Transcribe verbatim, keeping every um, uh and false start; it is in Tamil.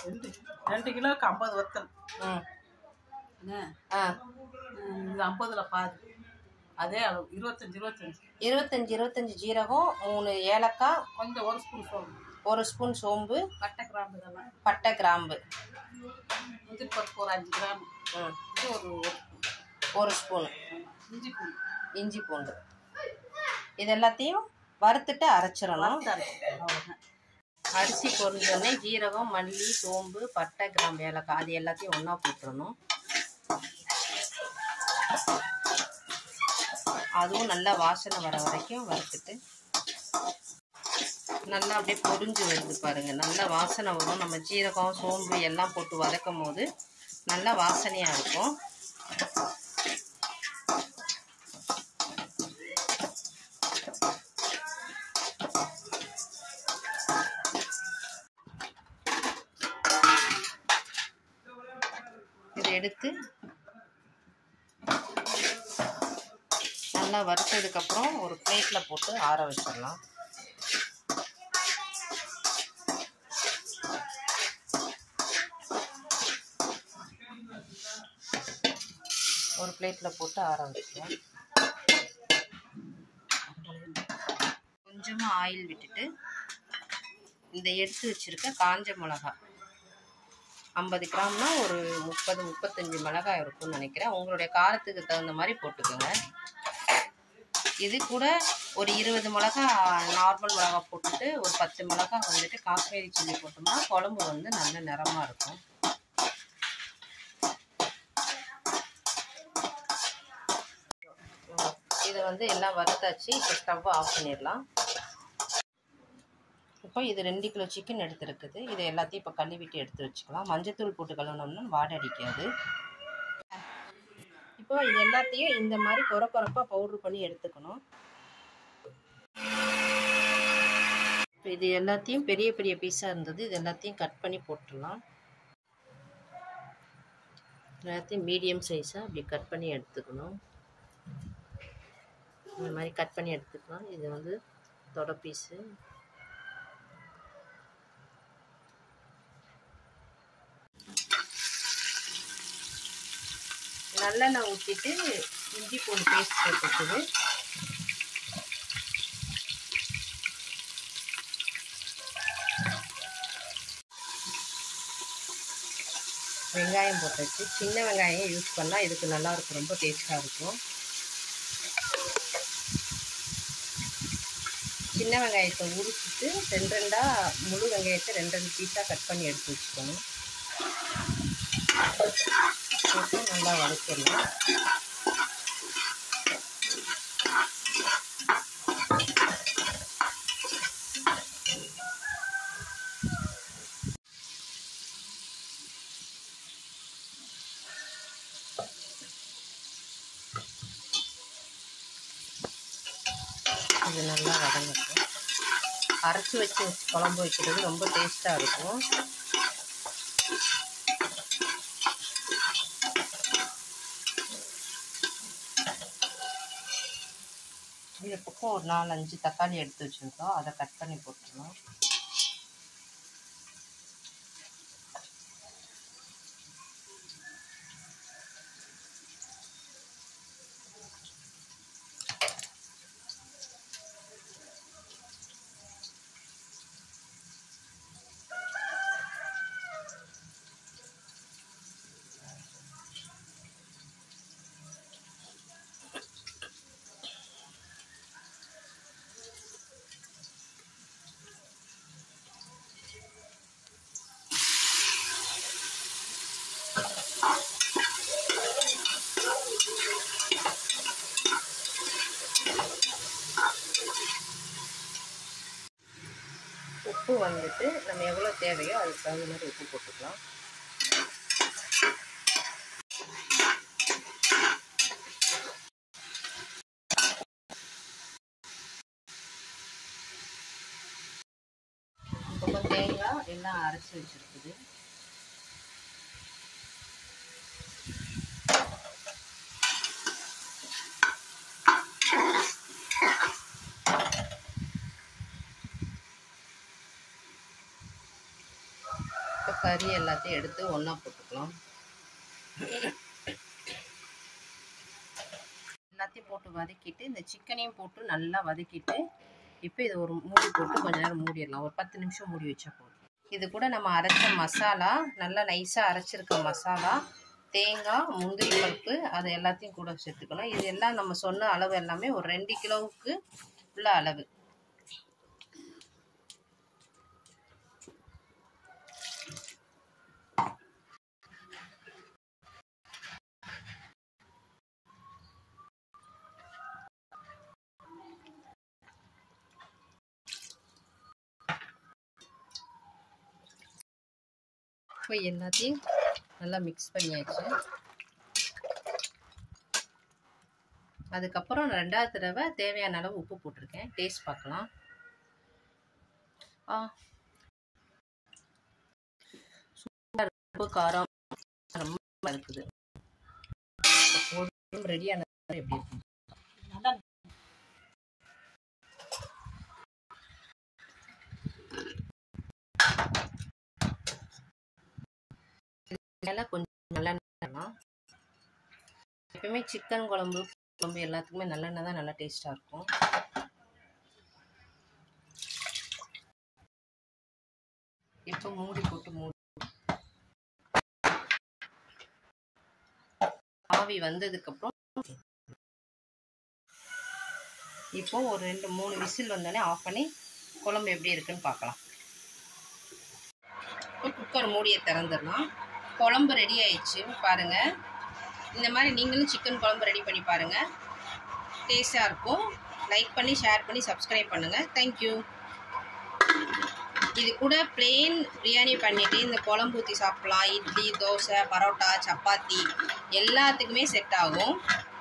ரெண்டு ரெண்டு கிலோவுக்கு ஐம்பது வத்தல். ம் என்ன ஆ இது ஐம்பதுல பாது அதே அளவு இருபத்தஞ்சி இருபத்தஞ்சி இருபத்தஞ்சி இருபத்தஞ்சி ஜீரகம், மூணு ஏலக்காய், கொஞ்சம் ஒரு ஸ்பூன் சோம்பு, ஒரு ஸ்பூன் சோம்பு, பட்டை கிராம்பு, இதெல்லாம் பட்டை கிராம்பு, முந்திரி பருப்பு ஒரு அஞ்சு கிராம், ம் ஒரு ஒரு ஸ்பூன் இஞ்சி பூண்டு இஞ்சி பூண்டு இது எல்லாத்தையும் வறுத்துட்டு அரைச்சிடணும். அவ்வளோதான். அரிசி பொரிஞ்சோடனே ஜீரகம், மல்லி, சோம்பு, பட்டை கிராம்பு, ஏலக்காய் அது எல்லாத்தையும் ஒன்றா போட்டுடணும். அதுவும் நல்லா வாசனை வர வரைக்கும் வறுத்துட்டு நல்லா அப்படியே பொரிஞ்சு வருது பாருங்கள். நல்லா வாசனை வரும். நம்ம ஜீரகம், சோம்பு எல்லாம் போட்டு வதக்கும் போது நல்லா வாசனையாக இருக்கும். இதை எடுத்து நல்லா வறுத்ததுக்கப்புறம் ஒரு பிளேட்டில் போட்டு ஆற வச்சிடலாம். ஒரு பிளேட்டில் போட்டு ஆற வச்சிடலாம். கொஞ்சமாக ஆயில் விட்டுட்டு இந்த எடுத்து வச்சுருக்க காஞ்ச மிளகாய் ஐம்பது கிராம்னா ஒரு முப்பது முப்பத்தஞ்சு மிளகாய் இருக்கும்னு நினைக்கிறேன். உங்களுடைய காரத்துக்கு தகுந்த மாதிரி போட்டுக்கோங்க. இது கூட ஒரு இருபது மிளகா நார்மல் மிளகா போட்டுட்டு ஒரு பத்து மிளகா வந்துட்டு காஷ்மீரி சில்லி போட்டோம்னா குழம்பு வந்து நல்ல நிறமாக இருக்கும். இதை வந்து எல்லாம் வறுத்தாச்சு. இப்போ ஸ்டவ் ஆஃப் பண்ணிடலாம். இப்போ இது ரெண்டு கிலோ சிக்கன் எடுத்துருக்குது. இதை எல்லாத்தையும் இப்போ கழுவிட்டு எடுத்து வச்சுக்கலாம். மஞ்சத்தூள் போட்டு கழுவினோம்னா வாடை அடிக்காது. இப்போ இது எல்லாத்தையும் இந்த மாதிரி கொர கொரப்பாக பவுட்ரு பண்ணி எடுத்துக்கணும். இப்போ இது எல்லாத்தையும் பெரிய பெரிய பீஸாக இருந்தது. இது எல்லாத்தையும் கட் பண்ணி போட்டுடலாம். எல்லாத்தையும் மீடியம் சைஸாக அப்படி கட் பண்ணி எடுத்துக்கணும். இந்த மாதிரி கட் பண்ணி எடுத்துக்கலாம். இது வந்து தொடை பீஸு. நல்லெண்ணெய் ஊற்றிட்டு இஞ்சி பூண்டு பேஸ்ட் போட்டுக்குது. வெங்காயம் போட்டாச்சு. சின்ன வெங்காயம் யூஸ் பண்ணால் இதுக்கு நல்லாயிருக்கும், ரொம்ப டேஸ்ட்டாக இருக்கும். சின்ன வெங்காயத்தை உரிச்சிட்டு ரெண்டு ரெண்டாக முழு வெங்காயத்தை ரெண்டு ரெண்டு பீஸாக கட் பண்ணி எடுத்து வச்சுக்கணும். போட்டு நல்லா வதக்கிடலாம். இது நல்லா வதங்கட்டும். அரைச்சி வச்சு குழம்பு வைக்கிறது ரொம்ப டேஸ்ட்டாக இருக்கும். இந்த பக்கம் ஒரு நாலு அஞ்சு தக்காளி எடுத்து வச்சுருக்கோம். அதை கட் பண்ணி போட்டுடலாம். உப்பு வந்துட்டு நம்ம எவ்வளோ தேவையோ அதுக்கு தகுந்த மாதிரி உப்பு போட்டுக்கலாம். இப்போ தேங்காய் எல்லாம் அரைச்சி வச்சுருக்குது. கறி எல்லாத்தையும் எடுத்து ஒன்றா போட்டுக்கலாம். எல்லாத்தையும் போட்டு வதக்கிட்டு இந்த சிக்கனையும் போட்டு நல்லா வதக்கிட்டு இப்போ இது ஒரு மூடி போட்டு கொஞ்ச நேரம் மூடிடலாம். ஒரு பத்து நிமிஷம் மூடி வச்சா போதும். இது கூட நம்ம அரைச்ச மசாலா, நல்லா நைஸாக அரைச்சிருக்க மசாலா, தேங்காய், முந்திரி பருப்பு, அது எல்லாத்தையும் கூட சேர்த்துக்கணும். இது எல்லாம் நம்ம சொன்ன அளவு எல்லாமே ஒரு ரெண்டு கிலோவுக்கு உள்ள அளவு. இப்போ எல்லாத்தையும் நல்லா மிக்ஸ் பண்ணியாச்சு. அதுக்கப்புறம் ரெண்டாவது தடவை தேவையான அளவு உப்பு போட்டிருக்கேன். டேஸ்ட் பார்க்கலாம். ஆ உப்பு காரம் ரொம்ப இருக்குது. ரெடியான எப்படி இருக்கும்? நல்லா கொஞ்சம் நல்லெண்ணெய். எப்பவுமே சிக்கன் குழம்பு குழம்பு எல்லாத்துக்குமே நல்லெண்ணெய் தான் நல்லா டேஸ்டாக இருக்கும். இப்போ மூடி போட்டு மூடி ஆவி வந்ததுக்கப்புறம் இப்போ ஒரு ரெண்டு மூணு விசில் வந்தோடனே ஆஃப் பண்ணி குழம்பு எப்படி இருக்குன்னு பார்க்கலாம். குக்கர் மூடியை திறந்துடலாம். குழம்பு ரெடி ஆயிடுச்சு பாருங்கள். இந்த மாதிரி நீங்களும் சிக்கன் குழம்பு ரெடி பண்ணி பாருங்கள். டேஸ்டாக இருக்கும். லைக் பண்ணி ஷேர் பண்ணி சப்ஸ்கிரைப் பண்ணுங்கள். தேங்க்யூ. இது கூட பிளெயின் பிரியாணி பண்ணிவிட்டு இந்த குழம்பு ஊற்றி சாப்பிட்லாம். இட்லி, தோசை, பரோட்டா, சப்பாத்தி எல்லாத்துக்குமே செட் ஆகும்.